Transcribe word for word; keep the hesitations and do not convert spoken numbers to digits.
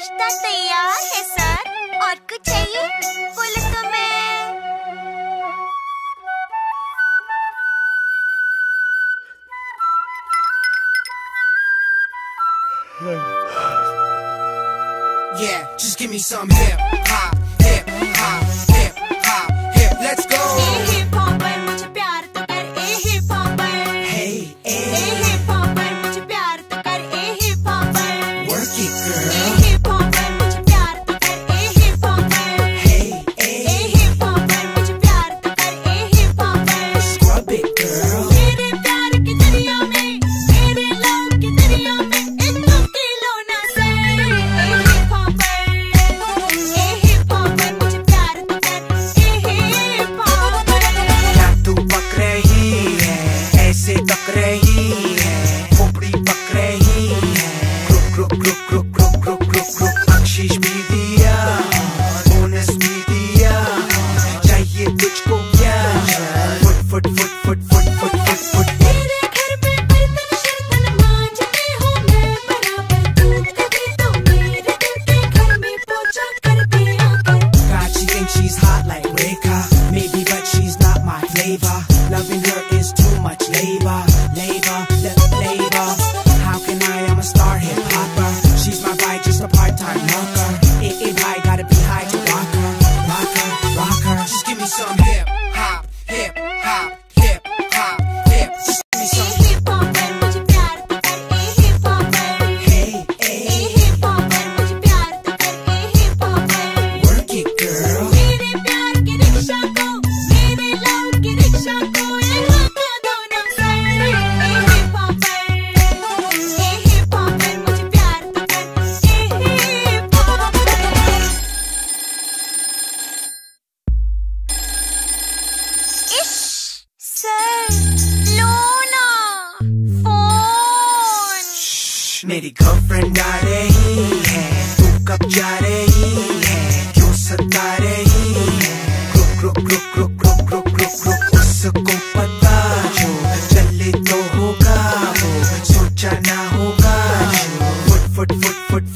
नाश्ता तैयार है सर। और कुछ चाहिए? बोले तो मैं Yeah, just give me some hip hop, hip hop, hip hop, hip. Let's go. ए हिप हॉपर मुझे प्यार तो कर, ए हिप हॉपर। Hey, ए hey, हिप हॉपर मुझे प्यार तो कर, ए हिप हॉपर। work it, ए girl. हिप हॉपर मुझे प्यार तो कर, ए हिप हॉपर। Hey, ए hey, हिप हॉपर मुझे प्यार तो कर, ए hip hopper. scrub it, girl. मेरे प्यार की दरिया में, मेरे लव की दरिया में एक डुबकी लो ना सर। ए हिप हॉपर, ए हिप हॉपर मुझे प्यार तो कर, ए हिप हॉपर। क्या तू पक रही है, ऐसे तक रही है, खोपड़ी पक रही है, रुक रुक रुक रुक रुक रुक रुक रुक, बख्शीश भी दिया, बोनस भी दिया, चाहिए तुझको क्या, फुट फुट फुट फुट फुट फुट फुट फुट। तेरे घर पे बर्तन शर्तन मांजती हूँ मैं बराबर, तू कभी तो मेरे दिल के घर में पोछा कर दिया कर। God, she thinks she's hot like Reka, maybe, but she's not my flavor. Loving her is too much labor, labor, la- labor. How can I? I'm a star hip hopper. She's my bride, just a part-time worker. It, it, I gotta be high to rock her, rock her, rock her. Just give me some hip hop, hip hop, hip hop, hip. Just give me ए some. Hip hopper मुझे प्यार तो कर, ए hip hopper. Hey, ए hey, hip hopper मुझे प्यार तो कर, ए hip hopper. work it, girl. मेरे प्यार की रिक्शा को, मेरे लव की रिक्शा को ये रोका दो ना सर। ए हिप हॉपर, ए हिप हॉपर मुझे प्यार तो कर, ए हिप हॉपर। इश सर, लो ना फोन। मेरी गर्लफ्रेंड आ रही है, तू कब जा रही है, क्यों सता रही है, रुक रुक रुक रुक रुक रुक रुक रुक, उसको पता जो चले तो होगा वो, सोचा ना होगा जो, फुट फुट फुट फुट